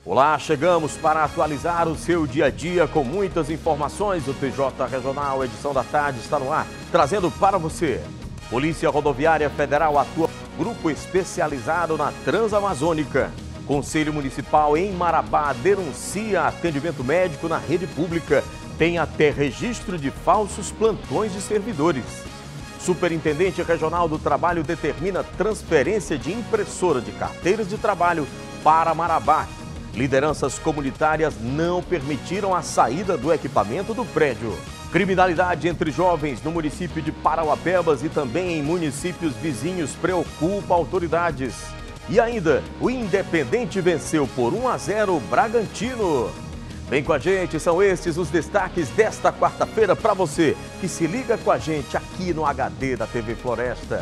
Olá, chegamos para atualizar o seu dia a dia com muitas informações. O TJ Regional, edição da tarde, está no ar, trazendo para você. Polícia Rodoviária Federal atua grupo especializado na Transamazônica. Conselho Municipal em Marabá denuncia atendimento médico na rede pública. Tem até registro de falsos plantões de servidores. Superintendente Regional do Trabalho determina transferência de impressora de carteiras de trabalho para Marabá. Lideranças comunitárias não permitiram a saída do equipamento do prédio. Criminalidade entre jovens no município de Parauapebas e também em municípios vizinhos preocupa autoridades. E ainda, o Independente venceu por 1-0 o Bragantino. Vem com a gente, são estes os destaques desta quarta-feira para você que se liga com a gente aqui no HD da TV Floresta.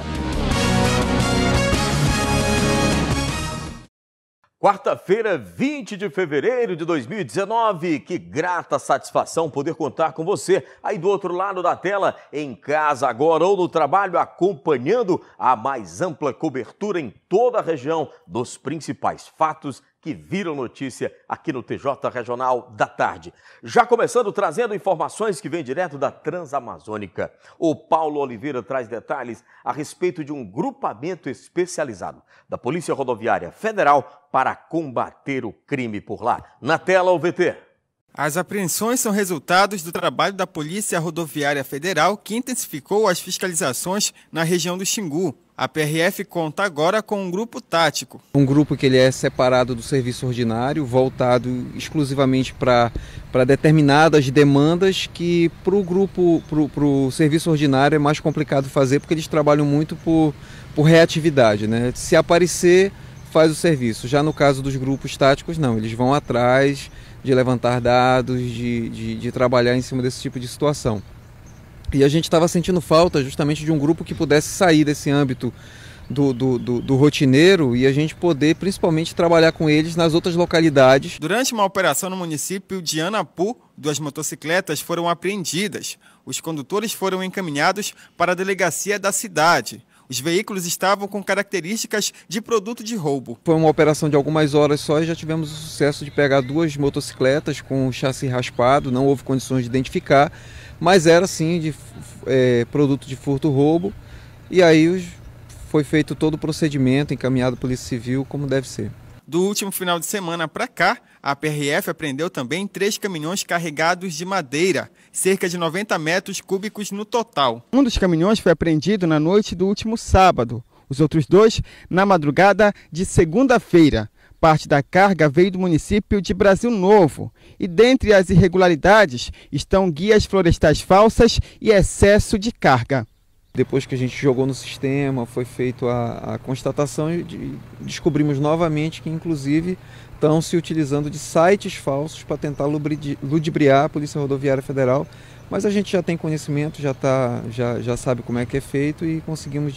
Quarta-feira, 20 de fevereiro de 2019, que grata satisfação poder contar com você aí do outro lado da tela, em casa agora ou no trabalho, acompanhando a mais ampla cobertura em toda a região dos principais fatos que viram notícia aqui no TJ Regional da Tarde. Já começando trazendo informações que vêm direto da Transamazônica. O Paulo Oliveira traz detalhes a respeito de um grupamento especializado da Polícia Rodoviária Federal para combater o crime por lá. Na tela, o VT. As apreensões são resultados do trabalho da Polícia Rodoviária Federal, que intensificou as fiscalizações na região do Xingu. A PRF conta agora com um grupo tático. Um grupo que ele é separado do serviço ordinário, voltado exclusivamente para determinadas demandas que para o serviço ordinário é mais complicado fazer, porque eles trabalham muito por reatividade, né? Se aparecer, faz o serviço. Já no caso dos grupos táticos, não, eles vão atrás de levantar dados, de trabalhar em cima desse tipo de situação. E a gente estava sentindo falta justamente de um grupo que pudesse sair desse âmbito do rotineiro e a gente poder principalmente trabalhar com eles nas outras localidades. Durante uma operação no município de Anapu, 2 motocicletas foram apreendidas. Os condutores foram encaminhados para a delegacia da cidade. Os veículos estavam com características de produto de roubo. Foi uma operação de algumas horas só e já tivemos o sucesso de pegar 2 motocicletas com o chassi raspado, não houve condições de identificar, mas era sim de produto de furto-roubo. E aí foi feito todo o procedimento, encaminhado à Polícia Civil como deve ser. Do último final de semana para cá, a PRF apreendeu também 3 caminhões carregados de madeira, cerca de 90 metros cúbicos no total. Um dos caminhões foi apreendido na noite do último sábado, os outros 2 na madrugada de segunda-feira. Parte da carga veio do município de Brasil Novo e dentre as irregularidades estão guias florestais falsas e excesso de carga. Depois que a gente jogou no sistema, foi feita a constatação e descobrimos novamente que, inclusive, estão se utilizando de sites falsos para tentar ludibriar a Polícia Rodoviária Federal. Mas a gente já tem conhecimento, já sabe como é que é feito e conseguimos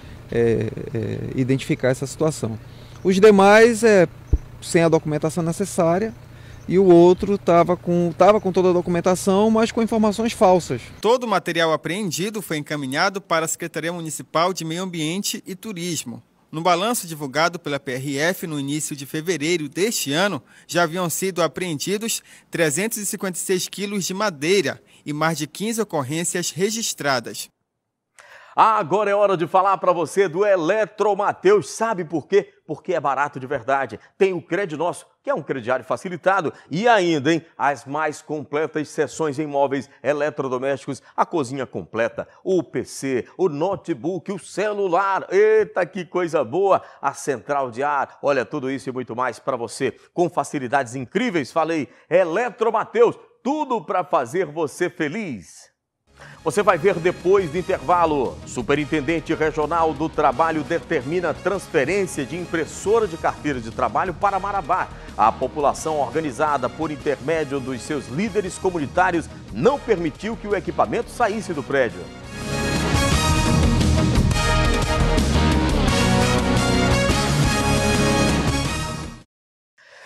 identificar essa situação. Os demais, sem a documentação necessária. E o outro estava com toda a documentação, mas com informações falsas. Todo o material apreendido foi encaminhado para a Secretaria Municipal de Meio Ambiente e Turismo. No balanço divulgado pela PRF no início de fevereiro deste ano, já haviam sido apreendidos 356 quilos de madeira e mais de 15 ocorrências registradas. Agora é hora de falar para você do Eletromateus. Sabe por quê? Porque é barato de verdade. Tem o Crednosso, que é um crediário facilitado. E ainda, hein, as mais completas seções em móveis eletrodomésticos, a cozinha completa, o PC, o notebook, o celular. Eita, que coisa boa! A central de ar, olha, tudo isso e muito mais para você. Com facilidades incríveis, falei, Eletromateus, tudo para fazer você feliz. Você vai ver depois do intervalo. Superintendente Regional do Trabalho determina transferência de impressora de carteira de trabalho para Marabá. A população organizada por intermédio dos seus líderes comunitários não permitiu que o equipamento saísse do prédio.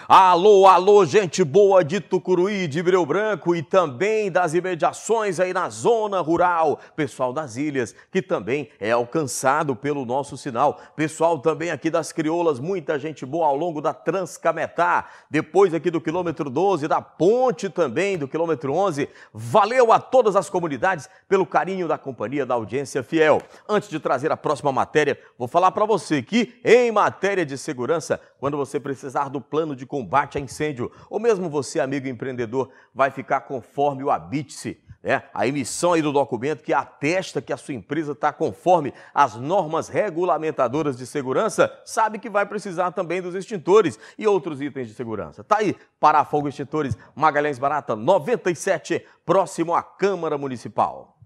Alô, alô, gente boa de Tucuruí, de Breu Branco e também das imediações aí na zona rural. Pessoal das ilhas, que também é alcançado pelo nosso sinal. Pessoal também aqui das Crioulas, muita gente boa ao longo da Transcametá. Depois aqui do quilômetro 12, da ponte também do quilômetro 11. Valeu a todas as comunidades pelo carinho da companhia, da audiência fiel. Antes de trazer a próxima matéria, vou falar para você que em matéria de segurança, quando você precisar do plano de combate a incêndio, ou mesmo você, amigo empreendedor, vai ficar conforme o Habite-se, a emissão aí do documento que atesta que a sua empresa está conforme as normas regulamentadoras de segurança, sabe que vai precisar também dos extintores e outros itens de segurança. Tá aí, Parafogo Extintores Magalhães Barata 97, próximo à Câmara Municipal.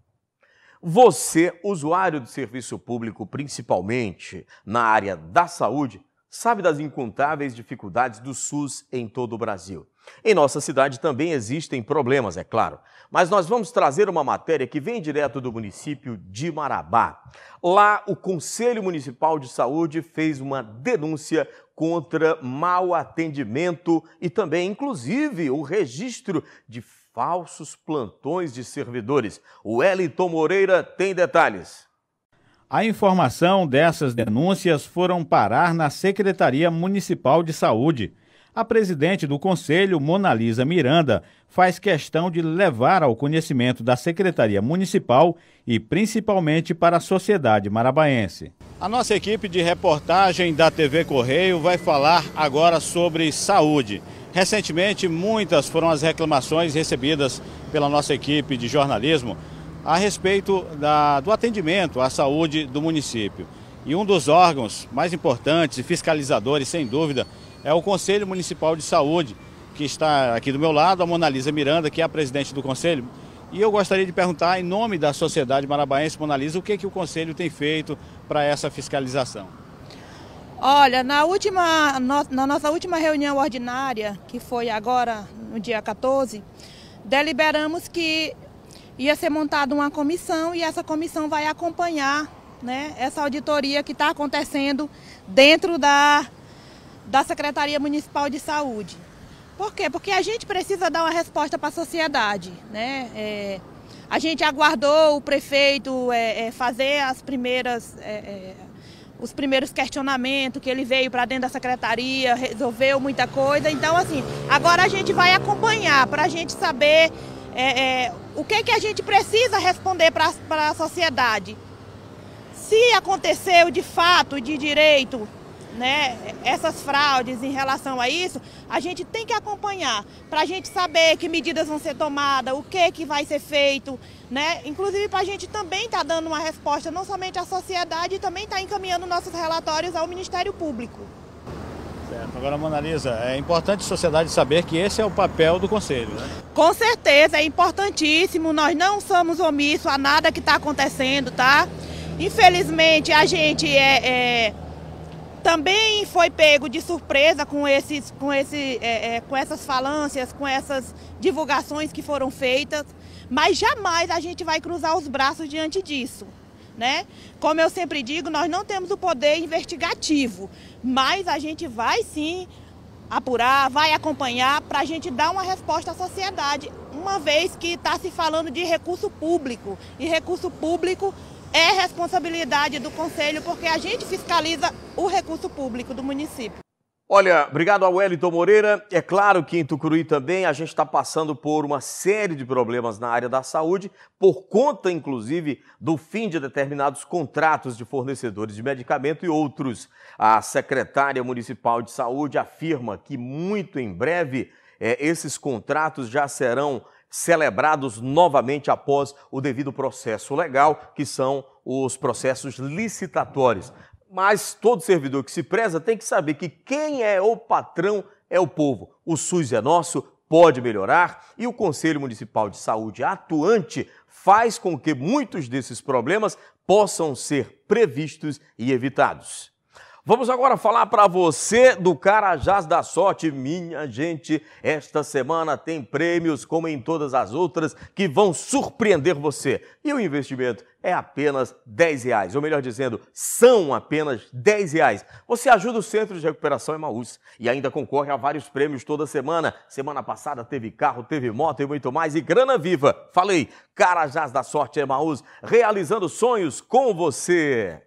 Você, usuário do serviço público, principalmente na área da saúde, sabe das incontáveis dificuldades do SUS em todo o Brasil. Em nossa cidade também existem problemas, é claro, mas nós vamos trazer uma matéria que vem direto do município de Marabá. Lá, o Conselho Municipal de Saúde fez uma denúncia contra mau atendimento e também, inclusive, o registro de falsos plantões de servidores. O Wellington Moreira tem detalhes. A informação dessas denúncias foram parar na Secretaria Municipal de Saúde. A presidente do Conselho, Monalisa Miranda, faz questão de levar ao conhecimento da Secretaria Municipal e principalmente para a sociedade marabaense. A nossa equipe de reportagem da TV Correio vai falar agora sobre saúde. Recentemente, muitas foram as reclamações recebidas pela nossa equipe de jornalismo a respeito do atendimento à saúde do município. E um dos órgãos mais importantes e fiscalizadores, sem dúvida, é o Conselho Municipal de Saúde, que está aqui do meu lado, a Monalisa Miranda, que é a presidente do Conselho. E eu gostaria de perguntar, em nome da sociedade marabaense, Monalisa, o que o Conselho tem feito para essa fiscalização? Olha, na nossa última reunião ordinária, que foi agora no dia 14, deliberamos que ia ser montada uma comissão e essa comissão vai acompanhar, essa auditoria que está acontecendo dentro da Secretaria Municipal de Saúde. Por quê? Porque a gente precisa dar uma resposta para a sociedade, a gente aguardou o prefeito fazer os primeiros questionamentos, que ele veio para dentro da secretaria, resolveu muita coisa. Então, assim, agora a gente vai acompanhar para a gente saber o que a gente precisa responder para a sociedade. Se aconteceu de fato, de direito, essas fraudes em relação a isso, a gente tem que acompanhar para a gente saber que medidas vão ser tomadas, o que vai ser feito, inclusive para a gente também estar dando uma resposta não somente à sociedade, e também estar encaminhando nossos relatórios ao Ministério Público. Certo. Agora, Monalisa, é importante a sociedade saber que esse é o papel do Conselho, Com certeza, é importantíssimo, nós não somos omissos a nada que está acontecendo, tá? Infelizmente, a gente também foi pego de surpresa com essas falâncias, com essas divulgações que foram feitas, mas jamais a gente vai cruzar os braços diante disso, Como eu sempre digo, nós não temos o poder investigativo, mas a gente vai sim apurar, vai acompanhar para a gente dar uma resposta à sociedade, uma vez que está se falando de recurso público, e recurso público é responsabilidade do Conselho, porque a gente fiscaliza o recurso público do município. Olha, obrigado ao Wellington Moreira. É claro que em Tucuruí também a gente está passando por uma série de problemas na área da saúde, por conta, inclusive, do fim de determinados contratos de fornecedores de medicamento e outros. A secretária municipal de saúde afirma que muito em breve esses contratos já serão celebrados novamente após o devido processo legal, que são os processos licitatórios. Mas todo servidor que se preza tem que saber que quem é o patrão é o povo. O SUS é nosso, pode melhorar, e o Conselho Municipal de Saúde atuante faz com que muitos desses problemas possam ser previstos e evitados. Vamos agora falar para você do Carajás da Sorte. Minha gente, esta semana tem prêmios, como em todas as outras, que vão surpreender você. E o investimento é apenas R$10, ou melhor dizendo, são apenas R$10. Você ajuda o Centro de Recuperação Emaús e ainda concorre a vários prêmios toda semana. Semana passada teve carro, teve moto e muito mais. E grana viva. Falei, Carajás da Sorte Emaús, realizando sonhos com você.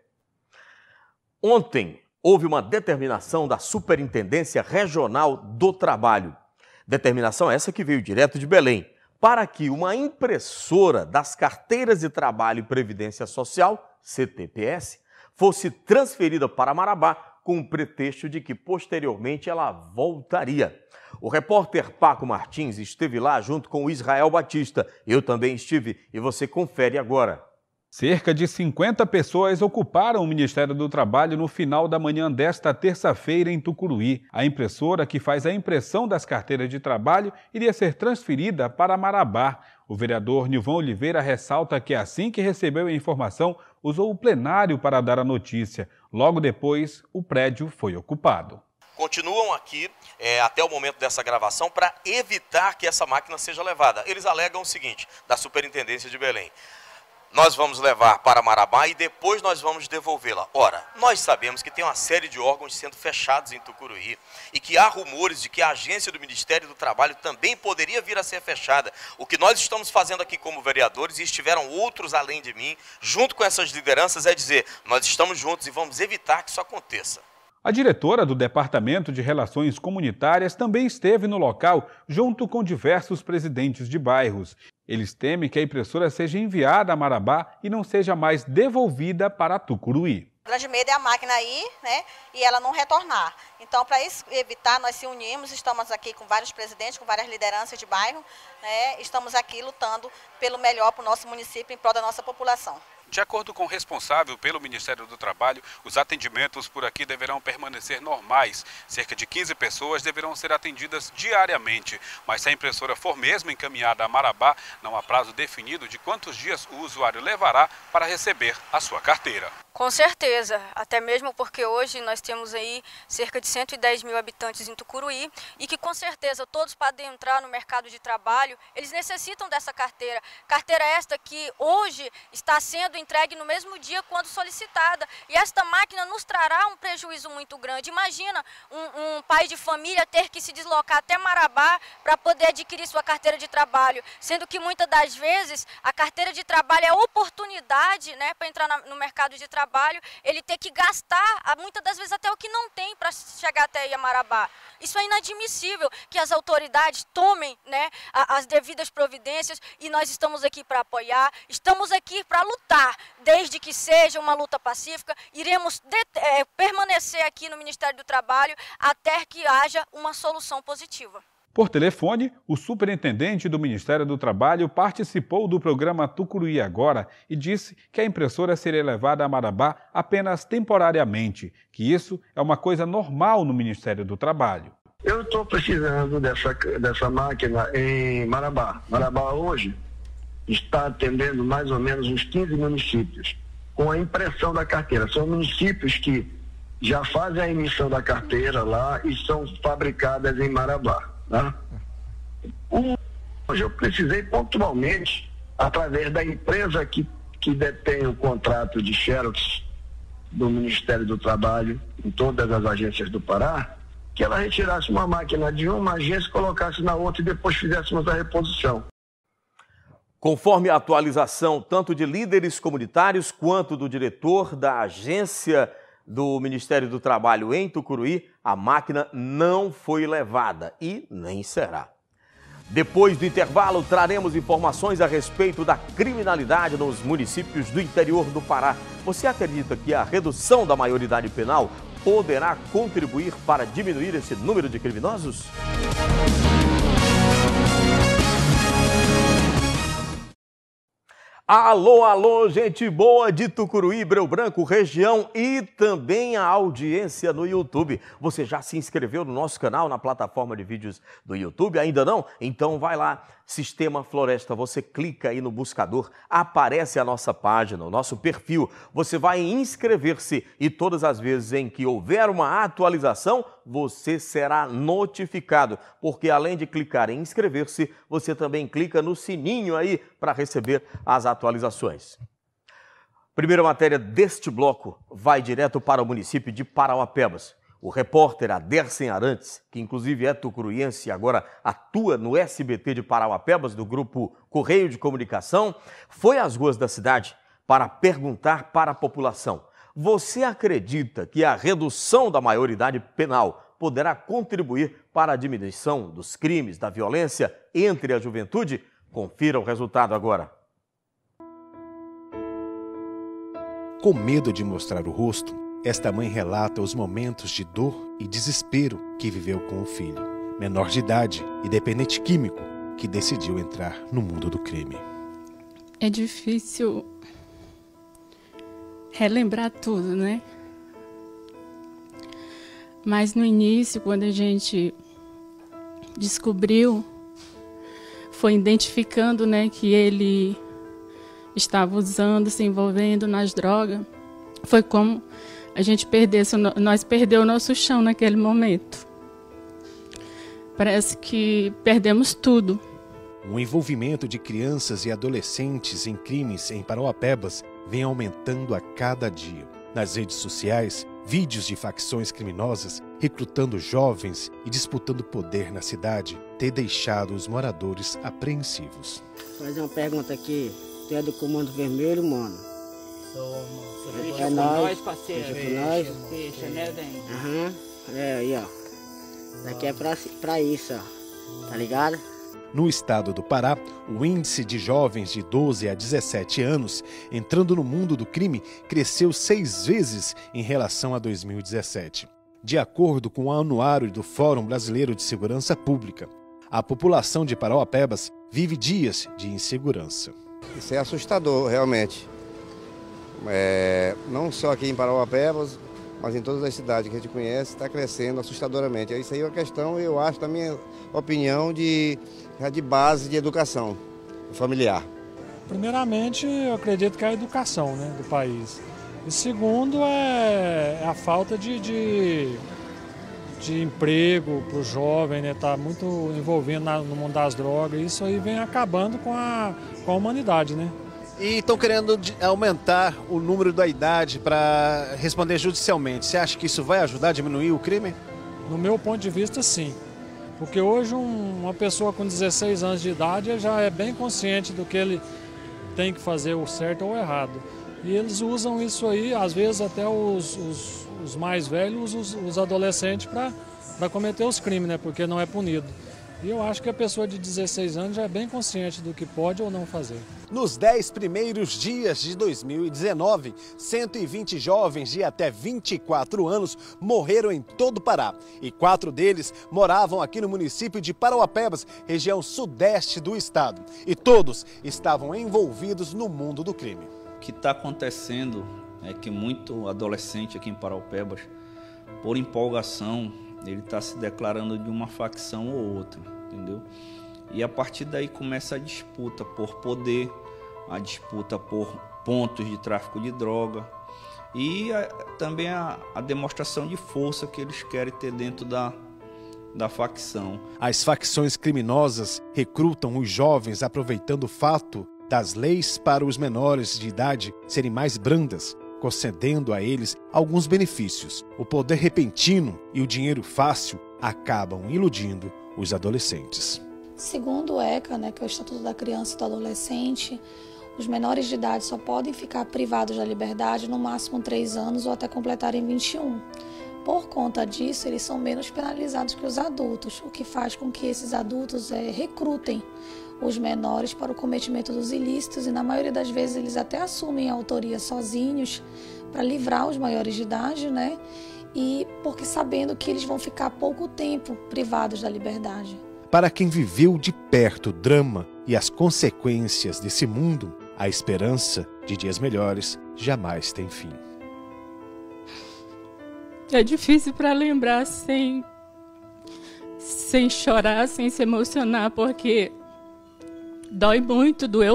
Ontem houve uma determinação da Superintendência Regional do Trabalho. Determinação essa que veio direto de Belém, para que uma impressora das carteiras de trabalho e previdência social, CTPS, fosse transferida para Marabá com o pretexto de que posteriormente ela voltaria. O repórter Paco Martins esteve lá junto com o Israel Batista. Eu também estive e você confere agora. Cerca de 50 pessoas ocuparam o Ministério do Trabalho no final da manhã desta terça-feira em Tucuruí. A impressora que faz a impressão das carteiras de trabalho iria ser transferida para Marabá. O vereador Nilvan Oliveira ressalta que assim que recebeu a informação, usou o plenário para dar a notícia. Logo depois, o prédio foi ocupado. Continuam aqui até o momento dessa gravação para evitar que essa máquina seja levada. Eles alegam o seguinte, da Superintendência de Belém: nós vamos levar para Marabá e depois nós vamos devolvê-la. Ora, nós sabemos que tem uma série de órgãos sendo fechados em Tucuruí e que há rumores de que a agência do Ministério do Trabalho também poderia vir a ser fechada. O que nós estamos fazendo aqui como vereadores, e estiveram outros além de mim, junto com essas lideranças, é dizer, nós estamos juntos e vamos evitar que isso aconteça. A diretora do Departamento de Relações Comunitárias também esteve no local, junto com diversos presidentes de bairros. Eles temem que a impressora seja enviada a Marabá e não seja mais devolvida para Tucuruí. O grande medo é a máquina ir, né, e ela não retornar. Então, para isso evitar, nós se unimos, estamos aqui com vários presidentes, com várias lideranças de bairro, né, estamos aqui lutando pelo melhor para o nosso município, em prol da nossa população. De acordo com o responsável pelo Ministério do Trabalho, os atendimentos por aqui deverão permanecer normais. Cerca de 15 pessoas deverão ser atendidas diariamente. Mas se a impressora for mesmo encaminhada a Marabá, não há prazo definido de quantos dias o usuário levará para receber a sua carteira. Com certeza, até mesmo porque hoje nós temos aí cerca de 110 mil habitantes em Tucuruí e que com certeza todos podem entrar no mercado de trabalho, eles necessitam dessa carteira. Carteira esta que hoje está sendo entregue no mesmo dia quando solicitada. E esta máquina nos trará um prejuízo muito grande. Imagina um pai de família ter que se deslocar até Marabá para poder adquirir sua carteira de trabalho, sendo que muitas das vezes a carteira de trabalho é a oportunidade, né, para entrar no mercado de trabalho, ele ter que gastar, muitas das vezes até o que não tem para chegar até aí a Marabá. Isso é inadmissível, que as autoridades tomem, né, as devidas providências, e nós estamos aqui para apoiar, estamos aqui para lutar, desde que seja uma luta pacífica, iremos permanecer aqui no Ministério do Trabalho até que haja uma solução positiva. Por telefone, o superintendente do Ministério do Trabalho participou do programa Tucuruí Agora e disse que a impressora seria levada a Marabá apenas temporariamente, que isso é uma coisa normal no Ministério do Trabalho. Eu estou precisando dessa máquina em Marabá. Marabá hoje está atendendo mais ou menos uns 15 municípios com a impressão da carteira. São municípios que já fazem a emissão da carteira lá e são fabricadas em Marabá. Tá? Hoje eu precisei pontualmente, através da empresa que detém o contrato de Xerox do Ministério do Trabalho em todas as agências do Pará, que ela retirasse uma máquina de uma agência, colocasse na outra e depois fizéssemos a reposição. Conforme a atualização tanto de líderes comunitários quanto do diretor da agência do Ministério do Trabalho em Tucuruí, a máquina não foi levada e nem será. Depois do intervalo, traremos informações a respeito da criminalidade nos municípios do interior do Pará. Você acredita que a redução da maioridade penal poderá contribuir para diminuir esse número de criminosos? Alô, alô, gente boa de Tucuruí, Breu Branco, região e também a audiência no YouTube. Você já se inscreveu no nosso canal, na plataforma de vídeos do YouTube? Ainda não? Então vai lá, Sistema Floresta, você clica aí no buscador, aparece a nossa página, o nosso perfil. Você vai inscrever-se e todas as vezes em que houver uma atualização, você será notificado. Porque além de clicar em inscrever-se, você também clica no sininho aí para receber as atualizações. Primeira matéria deste bloco vai direto para o município de Parauapebas. O repórter Adersen Arantes, que inclusive é tucuruiense e agora atua no SBT de Parauapebas, do grupo Correio de Comunicação, foi às ruas da cidade para perguntar para a população: você acredita que a redução da maioridade penal poderá contribuir para a diminuição dos crimes, da violência entre a juventude? Confira o resultado agora. Com medo de mostrar o rosto, esta mãe relata os momentos de dor e desespero que viveu com o filho, menor de idade e dependente químico, que decidiu entrar no mundo do crime. É difícil relembrar tudo, né? Mas no início, quando a gente descobriu, foi identificando, né, que ele estava usando, se envolvendo nas drogas, foi como a gente nós perdemos o nosso chão naquele momento. Parece que perdemos tudo. O envolvimento de crianças e adolescentes em crimes em Parauapebas vem aumentando a cada dia. Nas redes sociais, vídeos de facções criminosas recrutando jovens e disputando poder na cidade têm deixado os moradores apreensivos. Vou fazer uma pergunta aqui. Tu é do Comando Vermelho, mano? Sou, mano. Você Fecha com nós, nós, parceiro. Fecha com nós. Fecha, né, velho? Aham. É, aí, ó. Daqui é pra isso, ó. Tá ligado? No estado do Pará, o índice de jovens de 12 a 17 anos entrando no mundo do crime cresceu 6 vezes em relação a 2017. De acordo com o anuário do Fórum Brasileiro de Segurança Pública, a população de Parauapebas vive dias de insegurança. Isso é assustador, realmente. Não só aqui em Parauapebas, mas em todas as cidades que a gente conhece, está crescendo assustadoramente. Isso aí é uma questão, eu acho, na minha opinião, de base de educação familiar. Primeiramente, eu acredito que é a educação, né, do país. E segundo, é a falta de emprego para o jovem, né, tá muito envolvido no mundo das drogas. Isso aí vem acabando com a humanidade, né? E estão querendo aumentar o número da idade para responder judicialmente. Você acha que isso vai ajudar a diminuir o crime? No meu ponto de vista, sim. Porque hoje uma pessoa com 16 anos de idade já é bem consciente do que ele tem que fazer, o certo ou o errado. E eles usam isso aí, às vezes até os mais velhos, os adolescentes, para cometer os crimes, né? Porque não é punido. E eu acho que a pessoa de 16 anos já é bem consciente do que pode ou não fazer. Nos 10 primeiros dias de 2019, 120 jovens de até 24 anos morreram em todo o Pará. E 4 deles moravam aqui no município de Parauapebas, região sudeste do estado. E todos estavam envolvidos no mundo do crime. O que está acontecendo é que muito adolescente aqui em Parauapebas, por empolgação, ele está se declarando de uma facção ou outra, entendeu? E a partir daí começa a disputa por poder, a disputa por pontos de tráfico de droga e também a demonstração de força que eles querem ter dentro da facção. As facções criminosas recrutam os jovens aproveitando o fato das leis para os menores de idade serem mais brandas, concedendo a eles alguns benefícios. O poder repentino e o dinheiro fácil acabam iludindo os adolescentes. Segundo o ECA, né, que é o Estatuto da Criança e do Adolescente, os menores de idade só podem ficar privados da liberdade no máximo 3 anos ou até completarem 21. Por conta disso, eles são menos penalizados que os adultos, o que faz com que esses adultos recrutem os menores para o cometimento dos ilícitos e na maioria das vezes eles até assumem a autoria sozinhos para livrar os maiores de idade, né? E porque sabendo que eles vão ficar pouco tempo privados da liberdade. Para quem viveu de perto o drama e as consequências desse mundo, A esperança de dias melhores jamais tem fim. É difícil para lembrar sem chorar, sem se emocionar, porque dói muito, doeu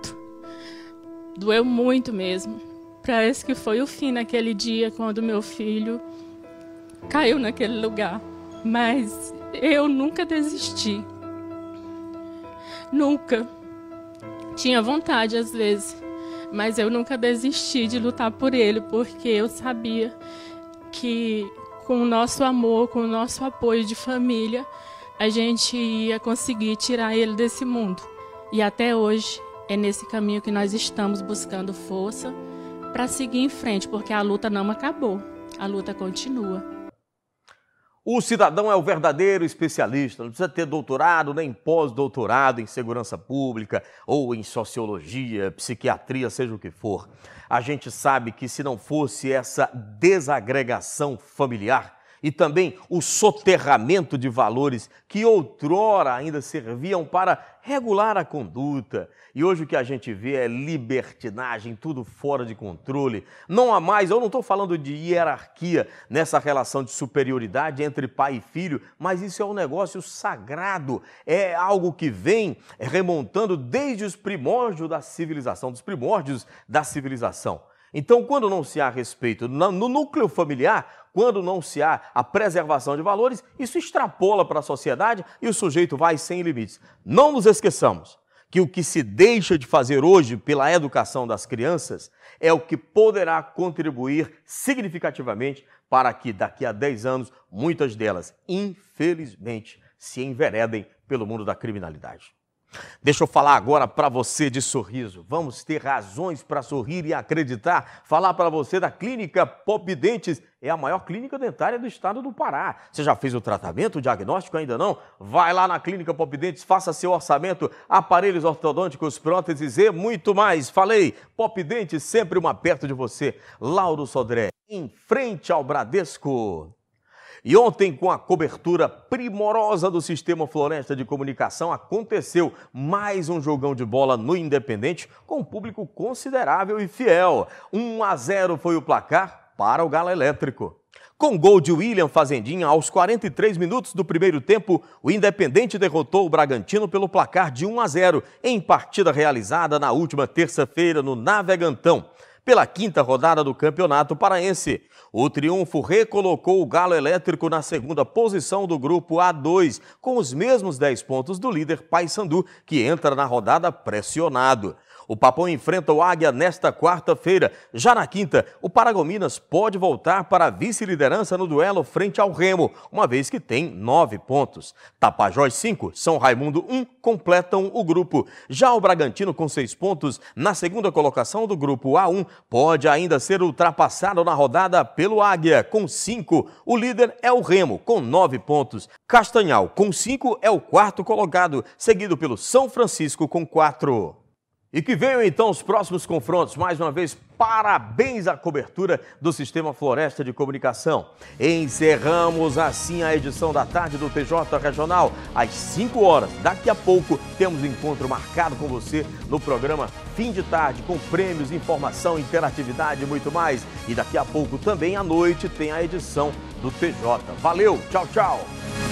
muito mesmo. Parece que foi o fim naquele dia, quando meu filho caiu naquele lugar. Mas eu nunca desisti. Nunca. Tinha vontade às vezes, mas eu nunca desisti de lutar por ele, porque eu sabia que com o nosso amor, com o nosso apoio de família, a gente ia conseguir tirar ele desse mundo. E até hoje é nesse caminho que nós estamos buscando força para seguir em frente, porque a luta não acabou, a luta continua. O cidadão é o verdadeiro especialista, não precisa ter doutorado nem pós-doutorado em segurança pública ou em sociologia, psiquiatria, seja o que for. A gente sabe que se não fosse essa desagregação familiar e também o soterramento de valores que outrora ainda serviam para regular a conduta, e hoje o que a gente vê é libertinagem, tudo fora de controle. Não há mais, eu não estou falando de hierarquia nessa relação de superioridade entre pai e filho, mas isso é um negócio sagrado, é algo que vem remontando desde os primórdios da civilização, dos primórdios da civilização. Então, quando não se há respeito no núcleo familiar, quando não se há a preservação de valores, isso extrapola para a sociedade e o sujeito vai sem limites. Não nos esqueçamos que o que se deixa de fazer hoje pela educação das crianças é o que poderá contribuir significativamente para que daqui a 10 anos muitas delas, infelizmente, se enveredem pelo mundo da criminalidade. Deixa eu falar agora para você de sorriso. Vamos ter razões para sorrir e acreditar. Falar para você da Clínica Pop Dentes. É a maior clínica dentária do estado do Pará. Você já fez o tratamento, o diagnóstico? Ainda não? Vai lá na Clínica Pop Dentes, faça seu orçamento, aparelhos ortodônticos, próteses e muito mais. Falei, Pop Dentes, sempre uma perto de você. Lauro Sodré, em frente ao Bradesco. E ontem, com a cobertura primorosa do Sistema Floresta de Comunicação, aconteceu mais um jogão de bola no Independente, com um público considerável e fiel. 1-0 foi o placar para o Galo Elétrico. Com gol de William Fazendinha, aos 43 minutos do primeiro tempo, o Independente derrotou o Bragantino pelo placar de 1-0, em partida realizada na última terça-feira no Navegantão, pela quinta rodada do Campeonato Paraense. O triunfo recolocou o Galo Elétrico na segunda posição do grupo A2, com os mesmos 10 pontos do líder Paysandu, que entra na rodada pressionado. O Papão enfrenta o Águia nesta quarta-feira. Já na quinta, o Paragominas pode voltar para a vice-liderança no duelo frente ao Remo, uma vez que tem 9 pontos. Tapajós 5, São Raimundo 1 completam o grupo. Já o Bragantino, com 6 pontos, na segunda colocação do grupo A1, pode ainda ser ultrapassado na rodada pelo Águia, com 5. O líder é o Remo, com 9 pontos. Castanhal, com 5, é o quarto colocado, seguido pelo São Francisco, com 4. E que venham então os próximos confrontos. Mais uma vez, parabéns à cobertura do Sistema Floresta de Comunicação. Encerramos assim a edição da tarde do TJ Regional. Às 5 horas, daqui a pouco, temos encontro marcado com você no programa Fim de Tarde, com prêmios, informação, interatividade e muito mais. E daqui a pouco, também à noite, tem a edição do TJ. Valeu, tchau, tchau!